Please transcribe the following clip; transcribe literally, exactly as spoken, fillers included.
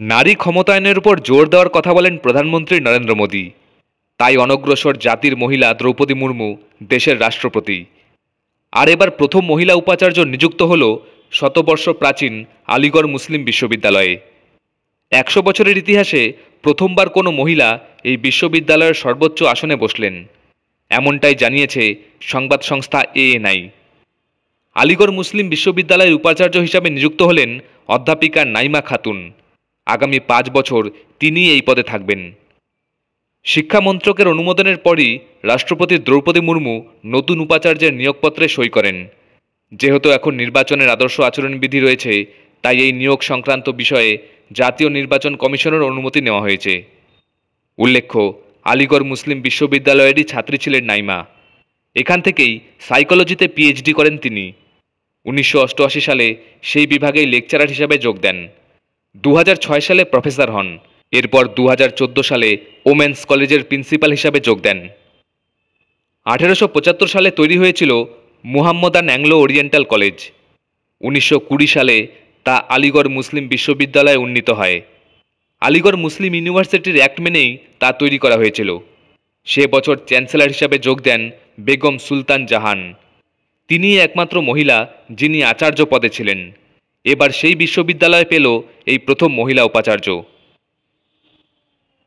নারী ক্ষমতায়নের উপর জোর দেওয়ার কথা বলেন প্রধানমন্ত্রী নরেন্দ্র মোদী। তাই অনগ্রসর জাতির মহিলা দ্রৌপদী মুর্মু দেশের রাষ্ট্রপতি। আর এবার প্রথম মহিলা উপাচার্য নিযুক্ত হল শতবর্ষ প্রাচীন আলিগড় মুসলিম বিশ্ববিদ্যালয়ে। একশো বছরের ইতিহাসে প্রথমবার কোনো মহিলা এই বিশ্ববিদ্যালয়ের সর্বোচ্চ আসনে বসলেন, এমনটাই জানিয়েছে সংবাদ সংস্থা এএনআই। আলিগড় মুসলিম বিশ্ববিদ্যালয়ের উপাচার্য হিসাবে নিযুক্ত হলেন অধ্যাপিকা নাইমা খাতুন। আগামী পাঁচ বছর তিনি এই পদে থাকবেন। শিক্ষা মন্ত্রকের অনুমোদনের পরই রাষ্ট্রপতি দ্রৌপদী মুর্মু নতুন উপাচার্যের নিয়োগপত্রে সই করেন। যেহেতু এখন নির্বাচনের আদর্শ আচরণবিধি রয়েছে, তাই এই নিয়োগ সংক্রান্ত বিষয়ে জাতীয় নির্বাচন কমিশনের অনুমতি নেওয়া হয়েছে। উল্লেখ্য, আলিগড় মুসলিম বিশ্ববিদ্যালয়েরই ছাত্রী ছিলেন নাইমা। এখান থেকেই সাইকোলজিতে পিএইচডি করেন তিনি। উনিশশো অষ্টআশি সালে সেই বিভাগেই লেকচারার হিসাবে যোগ দেন। দু হাজার ছয় সালে প্রফেসর হন। এরপর দু হাজার চোদ্দো সালে ওমেন্স কলেজের প্রিন্সিপাল হিসাবে যোগ দেন। আঠেরোশো পঁচাত্তর সালে তৈরি হয়েছিল মুহাম্মদান অ্যাংলো ওরিয়েন্টাল কলেজ। উনিশশো কুড়ি সালে তা আলিগড় মুসলিম বিশ্ববিদ্যালয়ে উন্নীত হয়। আলিগড় মুসলিম ইউনিভার্সিটির অ্যাক্ট মেনেই তা তৈরি করা হয়েছিল। সে বছর চ্যান্সেলর হিসাবে যোগ দেন বেগম সুলতান জাহান। তিনিই একমাত্র মহিলা যিনি আচার্য পদে ছিলেন। এবার সেই বিশ্ববিদ্যালয় পেল এই প্রথম মহিলা উপাচার্য।